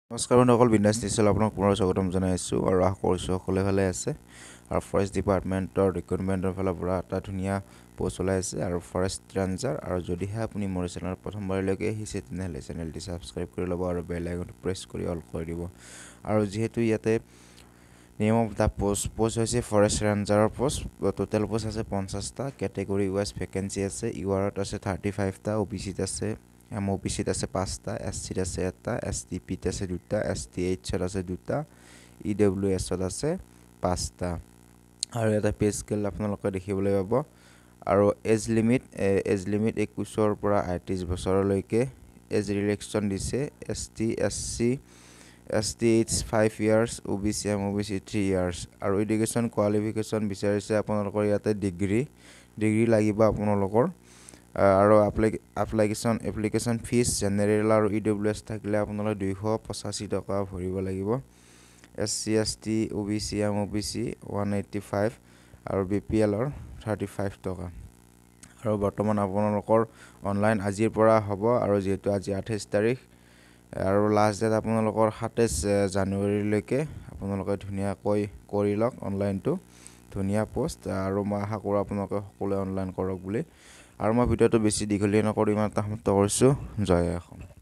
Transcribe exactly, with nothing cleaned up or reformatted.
নমস্কাৰ বন্ধুসকল, বিন্দাস নিশ্চয় আপোনাক পুনৰ স্বাগতম জনাইছোঁ আৰু আশা কৰিছোঁ সকলোৱে ভালে আছে। আৰু ফৰেষ্ট ডিপাৰ্টমেণ্টৰ ৰিক্ৰুটমেণ্টৰ ফালৰ পৰা এটা ধুনীয়া পোষ্ট ওলাই আছে আৰু ফৰেষ্ট ৰেঞ্জাৰ। আৰু যদিহে আপুনি মোৰ চেনেলত প্ৰথমবাৰলৈকে আহিছে তেনেহ'লে চেনেলটি ছাবস্ক্ৰাইব কৰি ল'ব আৰু বেল আইকনটো প্ৰেছ কৰি অল কৰি দিব। আৰু যিহেতু ইয়াতে name of the post post হৈছে ফৰেষ্ট ৰেঞ্জাৰৰ পোষ্ট। টোটেল পোষ্ট আছে পঞ্চাছটা, কেটেগৰী ৱাইজ ভেকেঞ্চি আছে। ইউ আৰত আছে থাৰ্টি ফাইভটা, অ' বি চিত আছে এম অ' বি চিত আছে পাঁচটা, এছ চিত আছে এটা, এছ টি পিত আছে দুটা, এছ টি এইচত আছে দুটা, ই ডব্লিউ এছত আছে পাঁচটা। আৰু এটা পে স্কেল আপোনালোকে দেখিবলৈ পাব। আৰু এজ লিমিট এজ লিমিট একৈছৰ পৰা আঠত্ৰিছ বছৰলৈকে এজ ৰিলেক্সন দিছে। S T S C S T H five years, O' B C M O' B C three years. আৰু এডুকেশ্যন কোৱালিফিকেশ্যন বিচাৰিছে আপোনালোকৰ ইয়াতে ডিগ্ৰী ডিগ্ৰী লাগিব আপোনালোকৰ। আৰু apply application application fees general আৰু ই ডব্লিউ এছ থাকিলে আপোনালোকে দুইশ পঁচাশী টকা ভৰিব লাগিব। S C S T O' B C M O' B C one eighty five আৰু বি পি এলৰ থাৰ্টি ফাইভ টকা। আৰু বৰ্তমান আপোনালোকৰ অনলাইন আজিৰ পৰা হ'ব। আৰু যিহেতু আজি আঠাইছ তাৰিখ আৰু লাষ্ট ডেট আপোনালোকৰ সাতাইছ জানুৱাৰীলৈকে আপোনালোকে ধুনীয়াকৈ কৰি লওক অনলাইনটো। ধুনীয়া পোষ্ট আৰু মই আশা কৰোঁ আপোনালোকে সকলোৱে অনলাইন কৰক বুলি। আৰু মই ভিডিঅ'টো বেছি দীঘলীয়া নকৰি ইমান এটা সমাপ্ত কৰিছোঁ। জয় অসম।